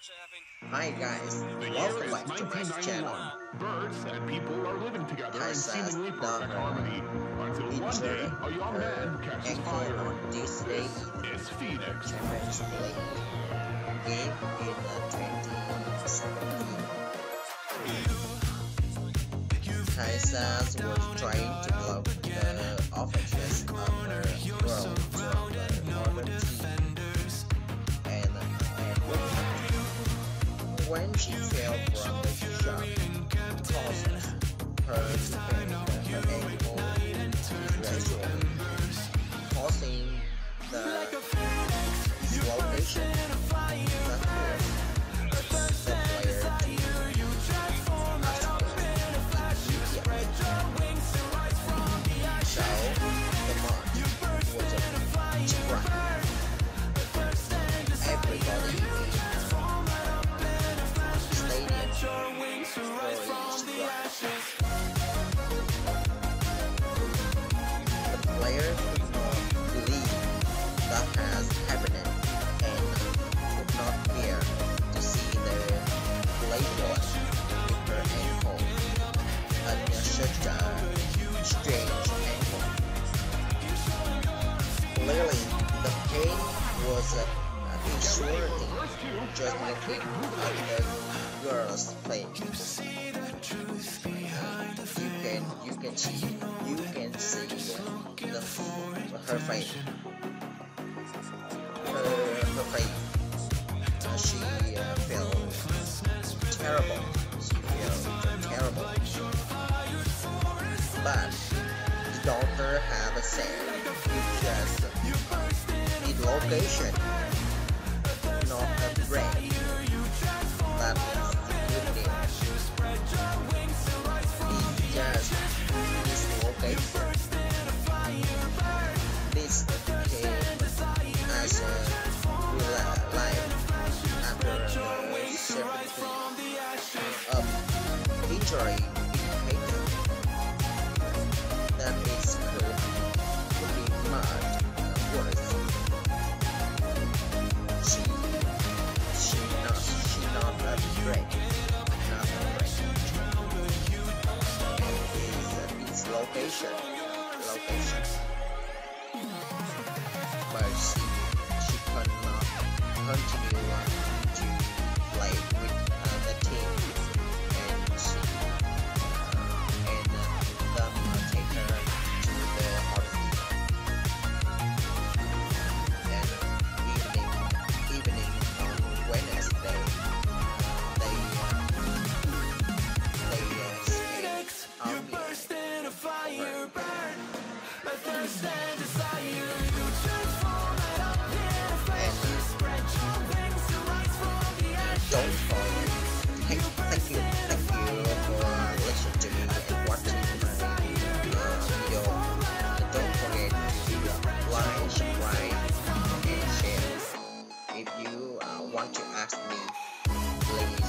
Hi guys, The welcome year is back to my channel. 1921. Birds and people are living together in Thaisa seemingly perfect Daher harmony. Until one day, a young man catches anchor fire. on this day This is Phoenix. Champions League game in 2017. Thaisa was trying to block the offenses of her girl from the other team, and when she fell from the shot, causes her to bend her ankle gradually, causing the dislocation that forced the player to immediately. So the match was a scrap. Everybody in the stadium the player could not believe that has happened and could not bear to see the playboy with her ankle at such a strange angle. Clearly, the pain was insulting just looking at the girl's face. You can see her face. Her face. She felt terrible. She felt terrible. But the doctor had said it's just dislocation, not a break. That is the good news. It's just dislocation. This came as a life after a injury indicated that it could be much worse. She not a break, not a break. It's location. But she could not continue to play with the team, and them take her to the hospital. And evening on Wednesday, they escaped don't forget. Thank you for listening to me and watching my video. And don't forget to like, subscribe, and share. If you want to ask me, please